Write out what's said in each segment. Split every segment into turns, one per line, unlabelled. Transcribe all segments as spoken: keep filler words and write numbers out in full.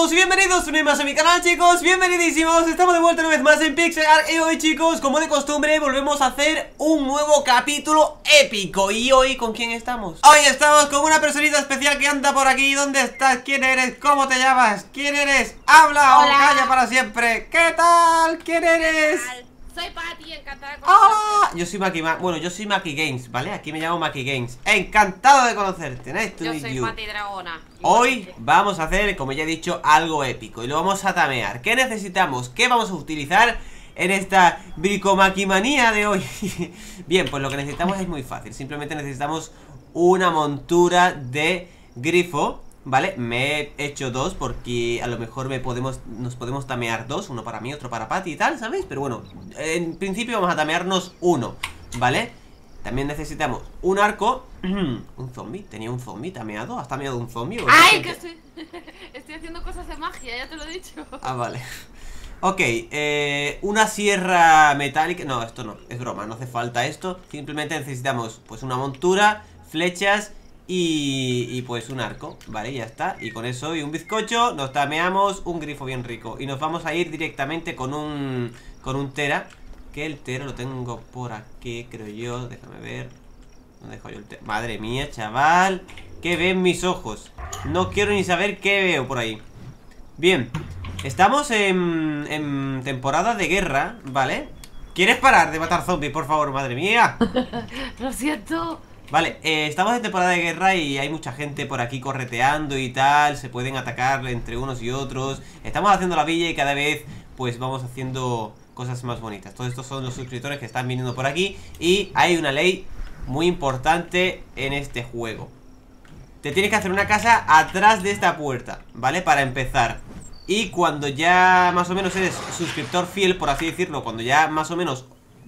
todos y bienvenidos una vez más a mi canal, chicos. Bienvenidísimos, estamos de vuelta una vez más en Pixelart. Y hoy, chicos, como de costumbre, volvemos a hacer un nuevo capítulo épico. Y hoy, ¿con quién estamos? Hoy estamos con una personita especial que anda por aquí. ¿Dónde estás? ¿Quién eres? ¿Cómo te llamas? ¿Quién eres? ¡Habla
Hola.
o calla para siempre! ¿Qué tal? ¿Quién eres?
Soy Patty, encantada de
¡Ah! Yo soy Maki, bueno, yo soy Maki Games, ¿vale? Aquí me llamo Maki Games. Encantado de conocerte, nice to
Yo
meet
soy
you.
Patty Dragona.
Hoy vamos a hacer, como ya he dicho, algo épico. Y lo vamos a tamear. ¿Qué necesitamos? ¿Qué vamos a utilizar en esta bricomaquimanía de hoy? Bien, pues lo que necesitamos es muy fácil. Simplemente necesitamos una montura de grifo, ¿vale? Me he hecho dos porque a lo mejor me podemos, nos podemos tamear dos. Uno para mí, otro para Patty y tal, ¿sabéis? Pero bueno, en principio vamos a tamearnos uno, ¿vale? También necesitamos un arco. Un zombie, tenía un zombie tameado. ¿Has tameado un zombie?
¡Ay, que estoy, estoy haciendo cosas de magia, ya te lo he dicho!
Ah, vale. Ok, eh, una sierra metálica. No, esto no, es broma, no hace falta esto. Simplemente necesitamos pues una montura, flechas y, y pues un arco, vale, ya está. Y con eso y un bizcocho nos tameamos un grifo bien rico. Y nos vamos a ir directamente con un, con un tera. Que el tera lo tengo por aquí, creo yo. Déjame ver. ¿Dónde dejo yo el tera? Madre mía, chaval, ¿qué ven mis ojos? No quiero ni saber qué veo por ahí. Bien, estamos en, en temporada de guerra, ¿vale? ¿Quieres parar de matar zombies, por favor? Madre mía.
Lo siento.
Vale, eh, estamos en temporada de guerra y hay mucha gente por aquí correteando y tal. Se pueden atacar entre unos y otros. Estamos haciendo la villa y cada vez pues vamos haciendo cosas más bonitas. Todos estos son los suscriptores que están viniendo por aquí. Y hay una ley muy importante en este juego. Te tienes que hacer una casa atrás de esta puerta, ¿vale? Para empezar. Y cuando ya más o menos eres suscriptor fiel, por así decirlo, cuando ya más o menos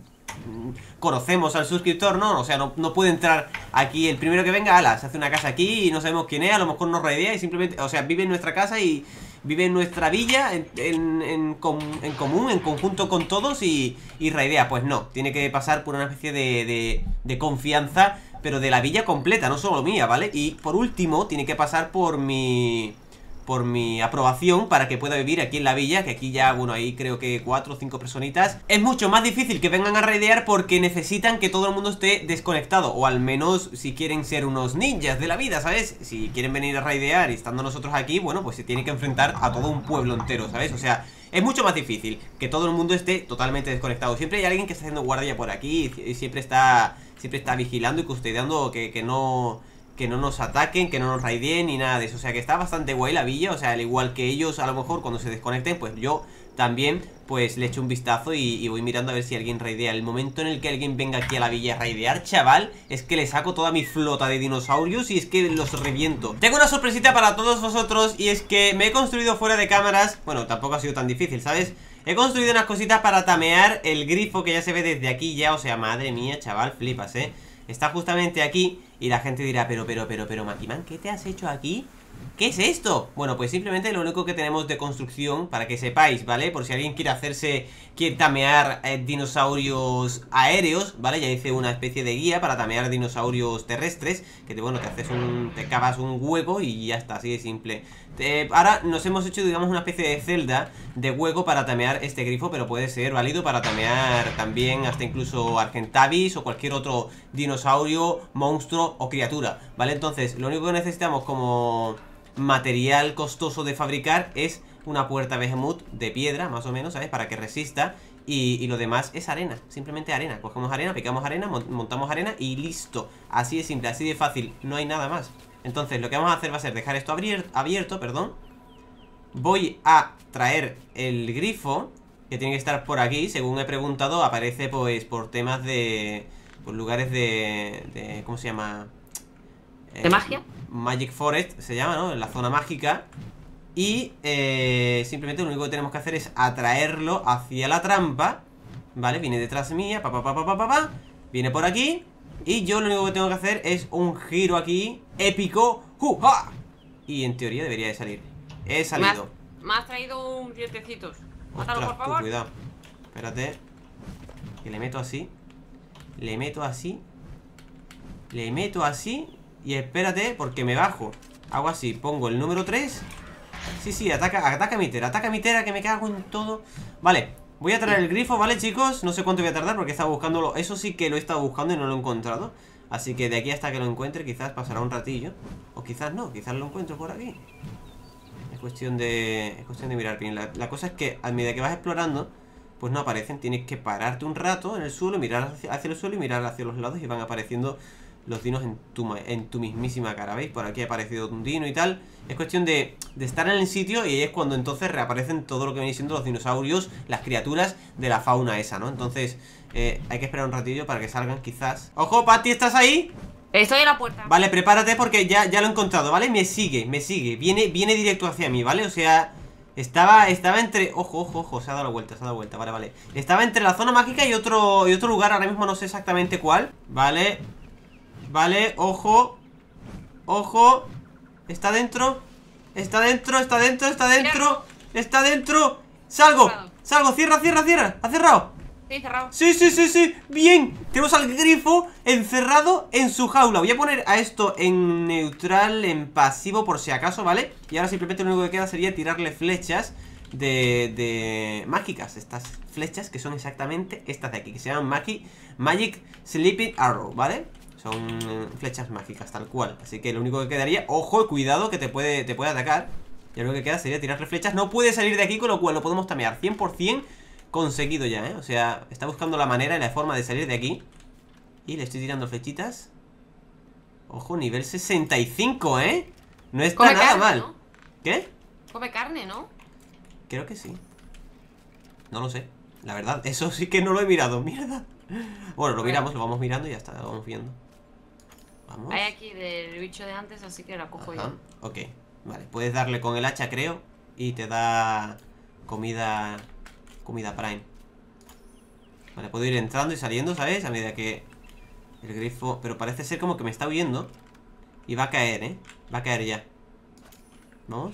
conocemos al suscriptor, ¿no? O sea, no, no puede entrar aquí el primero que venga, ala, se hace una casa aquí y no sabemos quién es, a lo mejor nos raidea y simplemente, o sea, vive en nuestra casa y vive en nuestra villa en, en, en, com, en común, en conjunto con todos y, y raidea. Pues no, tiene que pasar por una especie de, de, de confianza, pero de la villa completa, no solo mía, ¿vale? Y por último, tiene que pasar por mi... por mi aprobación para que pueda vivir aquí en la villa. Que aquí ya, bueno, ahí creo que cuatro o cinco personitas. Es mucho más difícil que vengan a raidear porque necesitan que todo el mundo esté desconectado. O al menos si quieren ser unos ninjas de la vida, ¿sabes? Si quieren venir a raidear y estando nosotros aquí, bueno, pues se tiene que enfrentar a todo un pueblo entero, ¿sabes? O sea, es mucho más difícil que todo el mundo esté totalmente desconectado. Siempre hay alguien que está haciendo guardia por aquí y siempre está, siempre está vigilando y custodiando que, que no... que no nos ataquen, que no nos raideen ni nada de eso. O sea que está bastante guay la villa. O sea, al igual que ellos, a lo mejor cuando se desconecten, pues yo también pues le echo un vistazo y, y voy mirando a ver si alguien raidea. El momento en el que alguien venga aquí a la villa a raidear, chaval, es que le saco toda mi flota de dinosaurios y es que los reviento. Tengo una sorpresita para todos vosotros y es que me he construido fuera de cámaras. Bueno, tampoco ha sido tan difícil, ¿sabes? He construido unas cositas para tamear el grifo que ya se ve desde aquí ya. O sea, madre mía, chaval, flipas, ¿eh? Está justamente aquí y la gente dirá, pero, pero, pero, pero, Makiman, ¿qué te has hecho aquí? ¿Qué es esto? Bueno, pues simplemente lo único que tenemos de construcción, para que sepáis, ¿vale? Por si alguien quiere hacerse, quiere tamear eh, dinosaurios aéreos, ¿vale? Ya hice una especie de guía para tamear dinosaurios terrestres, que te, bueno, te haces un, te cavas un hueco y ya está, así de simple. Eh, ahora nos hemos hecho, digamos, una especie de celda de hueco para tamear este grifo, pero puede ser válido para tamear también hasta incluso Argentavis o cualquier otro dinosaurio, monstruo o criatura, ¿vale? Entonces, lo único que necesitamos como material costoso de fabricar es una puerta Behemoth de piedra, más o menos, ¿sabes? Para que resista. Y, y lo demás es arena, simplemente arena. Cogemos arena, picamos arena, montamos arena y listo. Así de simple, así de fácil, no hay nada más. Entonces lo que vamos a hacer va a ser dejar esto abierto, abierto, perdón. Voy a traer el grifo, que tiene que estar por aquí. Según he preguntado, aparece pues por temas de... por lugares de... de ¿cómo se llama?
¿De eh, magia?
Magic Forest se llama, ¿no? En la zona mágica. Y eh, simplemente lo único que tenemos que hacer es atraerlo hacia la trampa. Vale, viene detrás mía, pa, pa, pa, pa, pa, pa, pa. Viene por aquí. Y yo lo único que tengo que hacer es un giro aquí épico. ¡Uh, ja! Y en teoría debería de salir. He salido.
Me has, me has traído un dientecitos. Mátalo,
Ostras,
por favor.
tú, cuidado. Espérate. Que le meto así. Le meto así. Le meto así. Y espérate, porque me bajo. Hago así, pongo el número tres. Sí, sí, ataca, ataca a mi tera, ataca a mi tera, que me cago en todo. Vale, voy a traer el grifo, ¿vale, chicos? No sé cuánto voy a tardar porque he estado buscándolo. Eso sí que lo he estado buscando y no lo he encontrado. Así que de aquí hasta que lo encuentre quizás pasará un ratillo. O quizás no, quizás lo encuentro por aquí. Es cuestión de, es cuestión de mirar bien. La, la cosa es que a medida que vas explorando, pues no aparecen. Tienes que pararte un rato en el suelo, mirar hacia, hacia el suelo y mirar hacia los lados y van apareciendo los dinos en tu, en tu mismísima cara. ¿Veis? Por aquí ha aparecido un dino y tal. Es cuestión de, de estar en el sitio y es cuando entonces reaparecen todo lo que viene siendo los dinosaurios, las criaturas de la fauna esa, ¿no? Entonces eh, hay que esperar un ratillo para que salgan quizás. ¡Ojo, Patty! ¿Estás ahí?
Estoy en la puerta.
Vale, prepárate porque ya, ya lo he encontrado, ¿vale? Me sigue, me sigue. Viene, viene directo hacia mí, ¿vale? O sea, estaba, estaba entre... Ojo, ojo, ojo, se ha dado la vuelta, se ha dado la vuelta, vale, vale. Estaba entre la zona mágica y otro, y otro lugar, ahora mismo no sé exactamente cuál. Vale. Vale, ojo. Ojo. Está dentro. Está dentro, está dentro, está dentro. Está dentro. Salgo, salgo, cierra, cierra, cierra. ¿Ha cerrado?
Sí, cerrado.
Sí, sí, sí, sí. Bien. Tenemos al grifo encerrado en su jaula. Voy a poner a esto en neutral, en pasivo, por si acaso, ¿vale? Y ahora simplemente lo único que queda sería tirarle flechas de, de mágicas. Estas flechas que son exactamente estas de aquí, que se llaman Magic, Magic Sleeping Arrow, ¿vale? Son flechas mágicas, tal cual. Así que lo único que quedaría, ojo, cuidado, que te puede, te puede atacar. Y lo que queda sería tirarle flechas. No puede salir de aquí, con lo cual lo podemos tamear cien por cien conseguido ya, ¿eh? O sea, está buscando la manera y la forma de salir de aquí. Y le estoy tirando flechitas. Ojo, nivel sesenta y cinco, ¿eh? No está
Come
nada
carne,
mal,
¿no?
¿Qué?
Come carne, ¿no?
Creo que sí. No lo sé, la verdad, eso sí que no lo he mirado. Mierda. Bueno, lo miramos, lo vamos mirando y ya está, lo vamos viendo. Vamos.
Hay aquí del bicho de antes, así que la cojo
Ajá.
yo.
Ok, vale, puedes darle con el hacha, creo. Y te da comida. Comida prime. Vale, puedo ir entrando y saliendo, ¿sabes? A medida que el grifo... Pero parece ser como que me está huyendo. Y va a caer, ¿eh? Va a caer ya. Vamos.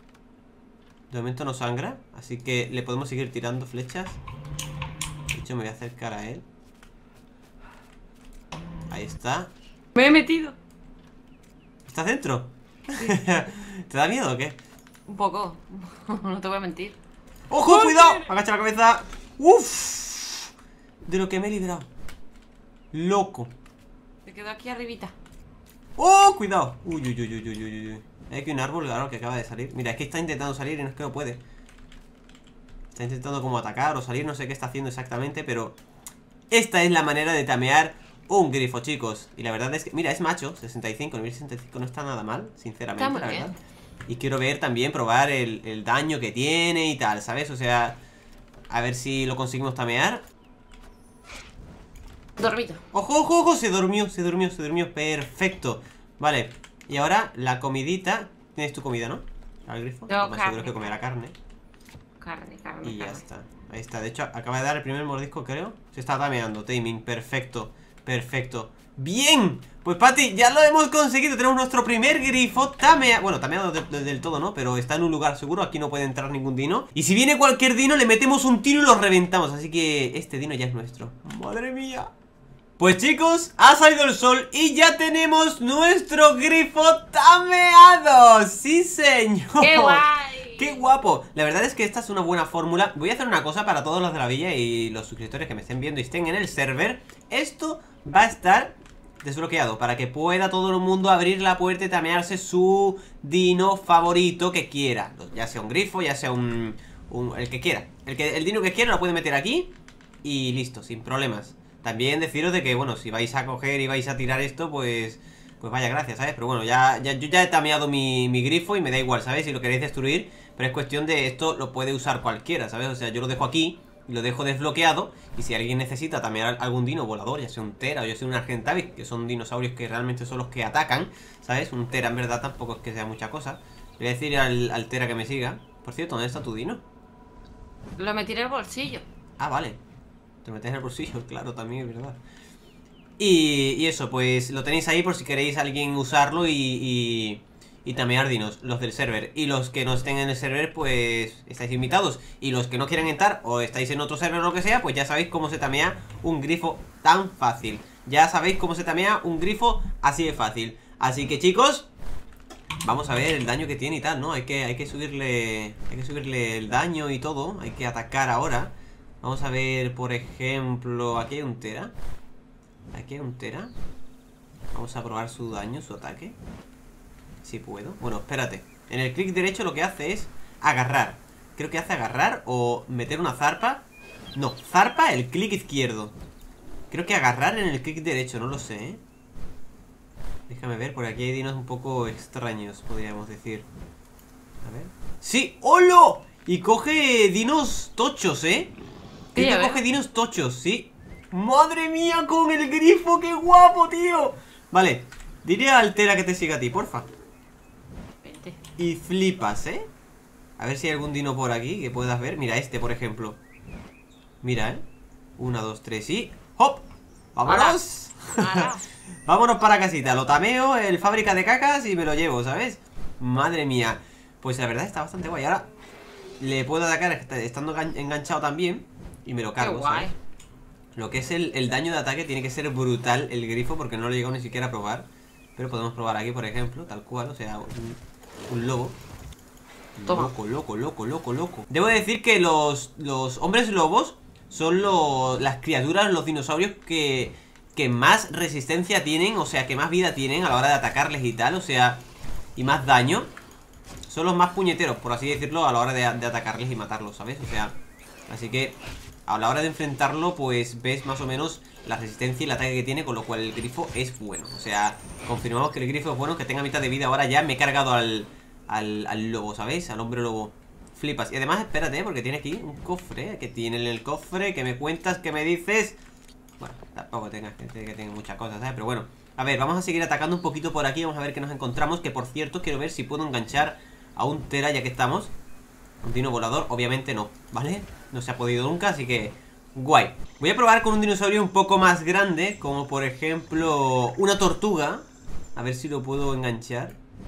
De momento no sangra, así que le podemos seguir tirando flechas. De hecho me voy a acercar a él. Ahí está.
Me he metido.
¿Estás dentro? Sí. ¿Te da miedo o qué?
Un poco. No te voy a mentir.
¡Ojo, cuidado! Agacha la cabeza. ¡Uf! De lo que me he librado. Loco.
Me quedo aquí arribita.
¡Oh! Cuidado. Uy, uy, uy, uy, uy, uy. Hay aquí un árbol, claro, que acaba de salir. Mira, es que está intentando salir y no es que no puede. Está intentando como atacar o salir, no sé qué está haciendo exactamente, pero esta es la manera de tamear un grifo, chicos. Y la verdad es que, mira, es macho, sesenta y cinco, nivel sesenta y cinco no está nada mal, sinceramente,
Está muy
la
bien.
verdad. Y quiero ver también, probar el, el daño que tiene y tal, ¿sabes? O sea, a ver si lo conseguimos tamear.
Dormido.
¡Ojo, ojo, ojo! Se durmió, se durmió, se durmió. Perfecto. Vale, y ahora la comidita. Tienes tu comida, ¿no? Al grifo.
Tengo
Más
carne,
seguro que comerá carne.
Carne, carne,
Y ya
carne.
está. Ahí está. De hecho, acaba de dar el primer mordisco, creo. Se está tameando. Taming. Perfecto. Perfecto. ¡Bien! Pues, Patty, ya lo hemos conseguido. Tenemos nuestro primer grifo tameado. Bueno, tameado de, de, del todo, ¿no? Pero está en un lugar seguro. Aquí no puede entrar ningún dino. Y si viene cualquier dino, le metemos un tiro y lo reventamos. Así que este dino ya es nuestro. ¡Madre mía! Pues chicos, ha salido el sol y ya tenemos nuestro grifo tameado. ¡Sí, señor!
¡Qué guay!
¡Qué guapo! La verdad es que esta es una buena fórmula. Voy a hacer una cosa para todos los de la villa y los suscriptores que me estén viendo y estén en el server. Esto va a estar desbloqueado para que pueda todo el mundo abrir la puerta y tamearse su dino favorito que quiera. Ya sea un grifo, ya sea un... un el que quiera. El, que, el dino que quiera lo puede meter aquí y listo, sin problemas. También deciros de que, bueno, si vais a coger y vais a tirar esto, pues... Pues vaya gracias, ¿sabes? Pero bueno, ya, ya yo ya he tameado mi, mi grifo y me da igual, ¿sabes? Si lo queréis destruir, pero es cuestión de esto lo puede usar cualquiera, ¿sabes? O sea, yo lo dejo aquí y lo dejo desbloqueado. Y si alguien necesita tamear algún dino volador, ya sea un Tera o ya sea un Argentavis, que son dinosaurios que realmente son los que atacan, ¿sabes? Un Tera en verdad tampoco es que sea mucha cosa. Le voy a decir al, al Tera que me siga. Por cierto, ¿dónde está tu dino?
Lo metí en el bolsillo.
Ah, vale. Te lo metes en el bolsillo, claro, también es verdad. Y, y eso, pues lo tenéis ahí por si queréis alguien usarlo y, y, y tamear dinos, los del server. Y los que no estén en el server, pues estáis invitados. Y los que no quieran entrar o estáis en otro server o lo que sea, pues ya sabéis cómo se tamea un grifo tan fácil. Ya sabéis cómo se tamea un grifo así de fácil. Así que chicos, vamos a ver el daño que tiene y tal, ¿no? Hay que, hay que subirle hay que subirle el daño y todo. Hay que atacar ahora. Vamos a ver, por ejemplo, aquí hay un Tera. Aquí hay un Tera. Vamos a probar su daño, su ataque. Si puedo. Bueno, espérate. En el clic derecho lo que hace es agarrar. Creo que hace agarrar o meter una zarpa. No, zarpa el clic izquierdo. Creo que agarrar en el clic derecho, no lo sé, ¿eh? Déjame ver, por aquí hay dinos un poco extraños, podríamos decir. A ver. ¡Sí! ¡Holo! Y coge dinos tochos, ¿eh?
Sí,
Creo que coge dinos tochos, sí. ¡Madre mía, con el grifo! ¡Qué guapo, tío! Vale, diré a Altera que te siga a ti, porfa.
Vente.
Y flipas, ¿eh? A ver si hay algún dino por aquí que puedas ver. Mira este, por ejemplo. Mira, ¿eh? Una, dos, tres y... ¡hop! ¡Vámonos!
Ahora.
Vámonos para casita. Lo tameo, el fábrica de cacas y me lo llevo, ¿sabes? Madre mía. Pues la verdad está bastante guay. Ahora le puedo atacar estando enganchado también y me lo cargo,
Qué guay.
¿sabes? Lo que es el, el daño de ataque tiene que ser brutal el grifo, porque no lo he llegado ni siquiera a probar. Pero podemos probar aquí, por ejemplo, tal cual, o sea, un, un lobo.
Toma.
Loco, loco, loco, loco, loco. Debo decir que los, los hombres lobos son lo, las criaturas, los dinosaurios que, que más resistencia tienen, o sea, que más vida tienen a la hora de atacarles y tal, o sea, y más daño. Son los más puñeteros, por así decirlo, a la hora de, de atacarles y matarlos, ¿sabes? O sea, así que a la hora de enfrentarlo, pues ves más o menos la resistencia y el ataque que tiene, con lo cual el grifo es bueno. O sea, confirmamos que el grifo es bueno, que tenga mitad de vida. Ahora ya me he cargado al, al, al lobo, ¿sabéis? Al hombre lobo. Flipas. Y además, espérate, porque tiene aquí un cofre. Que tiene en el cofre, que me cuentas, que me dices. Bueno, tampoco tengas que, que tenga muchas cosas, ¿sabes? Pero bueno, a ver, vamos a seguir atacando un poquito por aquí. Vamos a ver qué nos encontramos. Que por cierto, quiero ver si puedo enganchar a un Tera, ya que estamos. Un dino volador, obviamente no, ¿vale? No se ha podido nunca, así que guay. Voy a probar con un dinosaurio un poco más grande, como por ejemplo una tortuga. A ver si lo puedo enganchar.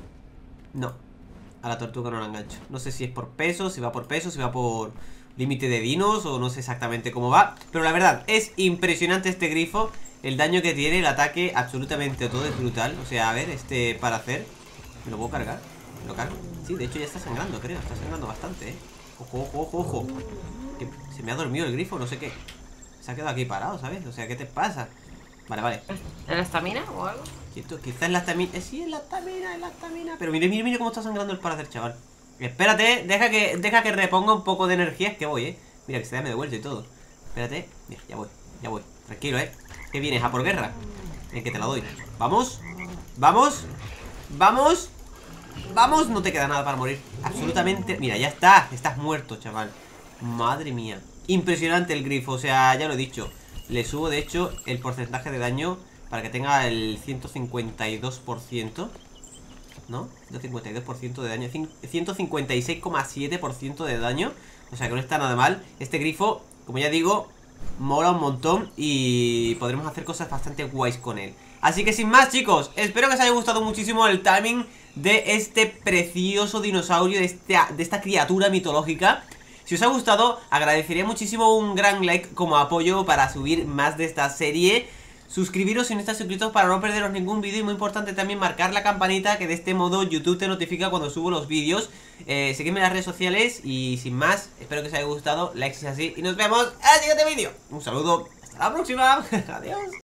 No, a la tortuga no la engancho. No sé si es por peso, si va por peso, si va por límite de dinos, o no sé exactamente cómo va. Pero la verdad, es impresionante este grifo. El daño que tiene, el ataque, absolutamente todo es brutal. O sea, a ver, este para hacer. ¿Me lo puedo cargar? ¿Me lo cargo? Sí, de hecho ya está sangrando, creo. Está sangrando bastante, ¿eh? Ojo, ojo, ojo, ojo. Que se me ha dormido el grifo, no sé qué. Se ha quedado aquí parado, ¿sabes? O sea, ¿qué te pasa? Vale, vale.
¿En la estamina o algo?
Quieto, quizás es la estamina. Eh, sí, es la estamina, es la estamina. Pero mire, mire, mire cómo está sangrando el Paracer, chaval. Espérate, deja que, deja que reponga un poco de energía. Es que voy, ¿eh? Mira, que se me devuelto y todo. Espérate. Mira, ya voy, ya voy. Tranquilo, ¿eh? ¿Qué vienes? ¿A por guerra? Ven, que te la doy. Vamos. Vamos. Vamos. Vamos, no te queda nada para morir. Absolutamente, mira, ya está. Estás muerto, chaval. Madre mía. Impresionante el grifo, o sea, ya lo he dicho. Le subo, de hecho, el porcentaje de daño para que tenga el ciento cincuenta y dos por ciento. ¿No? ciento cincuenta y dos por ciento de daño, ciento cincuenta y seis coma siete por ciento de daño. O sea que no está nada mal. Este grifo, como ya digo, mola un montón y podremos hacer cosas bastante guays con él. Así que sin más, chicos, espero que os haya gustado muchísimo el timing de este precioso dinosaurio, de esta, de esta criatura mitológica. Si os ha gustado, agradecería muchísimo un gran like como apoyo para subir más de esta serie. Suscribiros si no estáis suscritos para no perderos ningún vídeo. Y muy importante también marcar la campanita, que de este modo YouTube te notifica cuando subo los vídeos. eh, Seguidme en las redes sociales. Y sin más, espero que os haya gustado. Like si es así. Y nos vemos en el siguiente vídeo. Un saludo, hasta la próxima. Adiós.